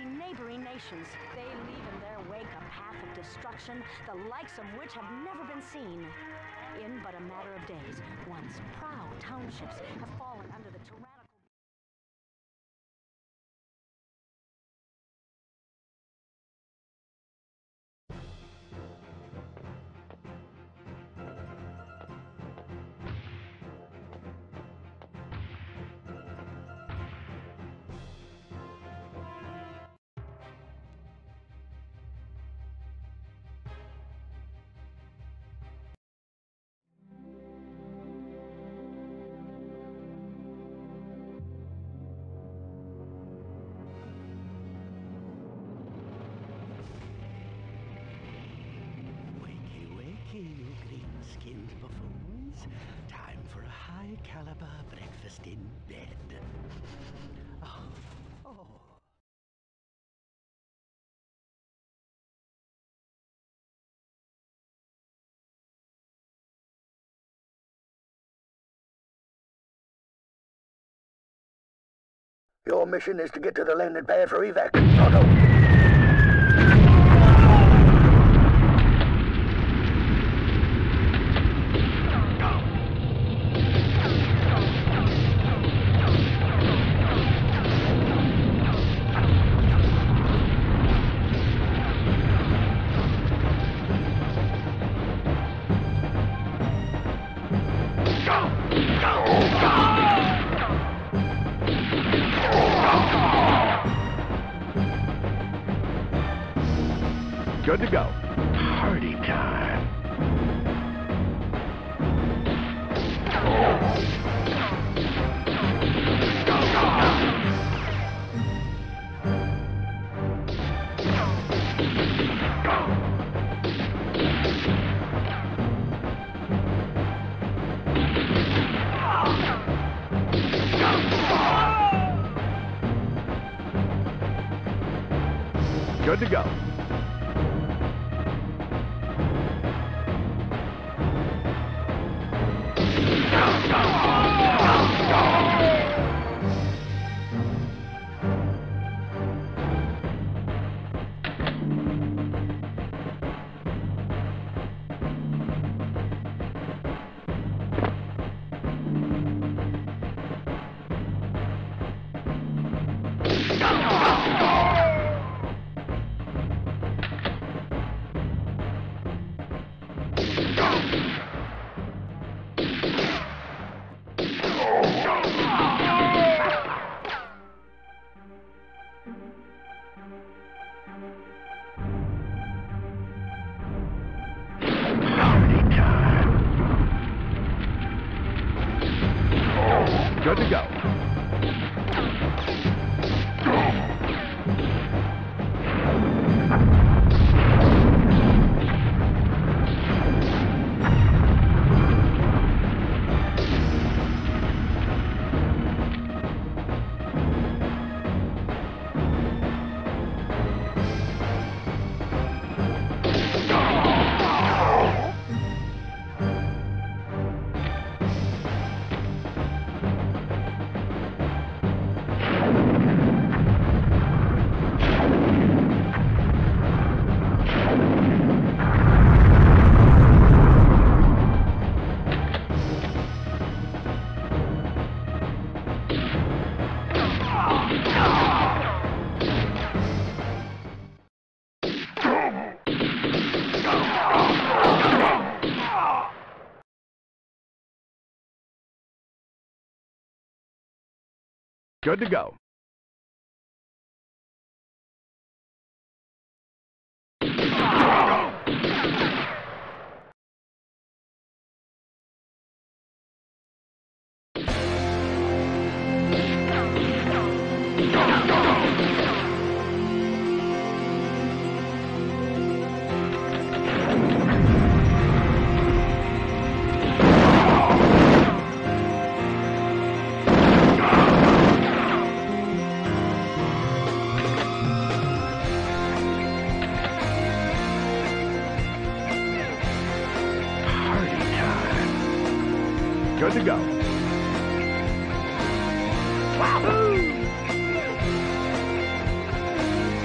attacking neighboring nations. They leave in their wake a path of destruction, the likes of which have never been seen. In but a matter of days, once proud townships have fallen under the tyrannical... You green-skinned buffoons. Time for a high-caliber breakfast in bed. Oh. Your mission is to get to the landing pad for evac. Pronto. Good to go. Party time. Good to go. Good to go. Good to go. Good to go. Wahoo!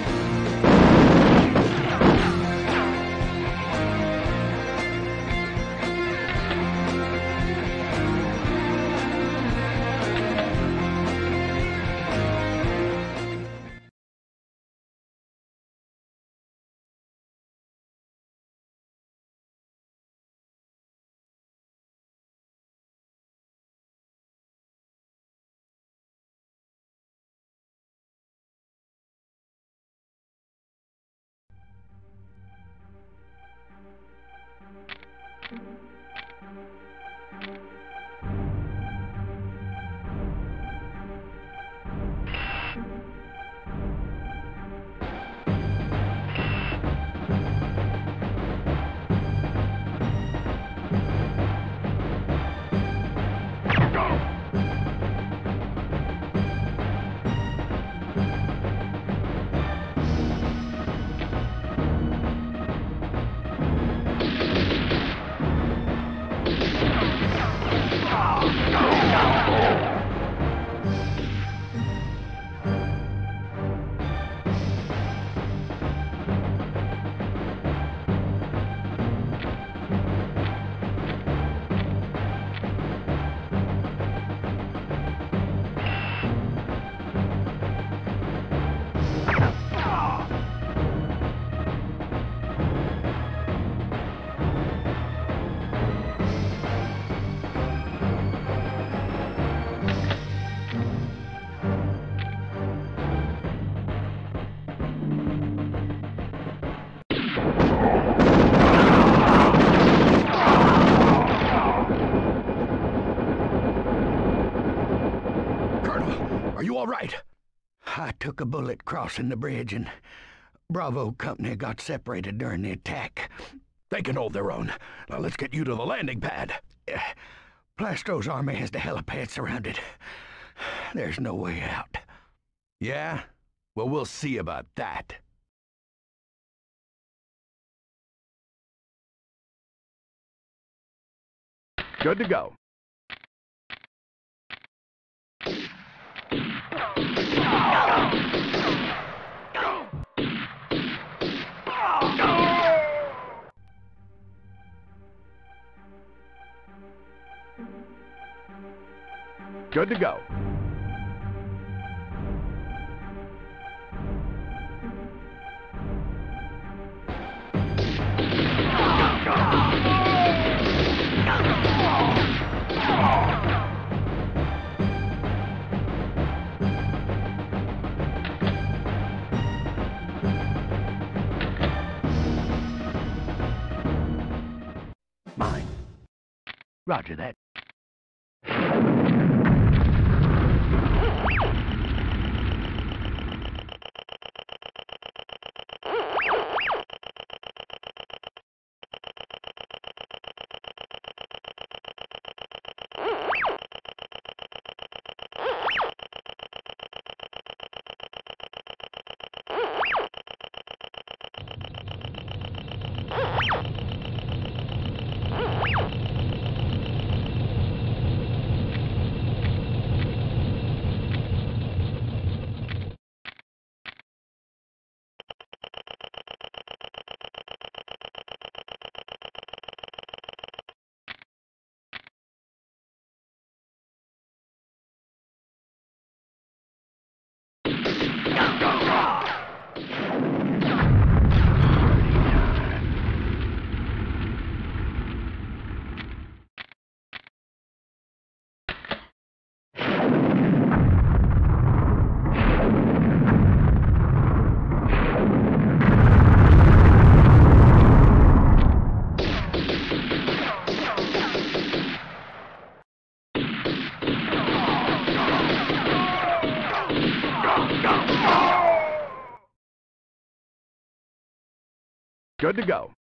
took a bullet crossing the bridge, and Bravo Company got separated during the attack. They can hold their own. Now let's get you to the landing pad. Plastro's army has the helipad surrounded. There's no way out. Yeah? Well, we'll see about that. Good to go. Good to go. Mine. Roger that. Good to go.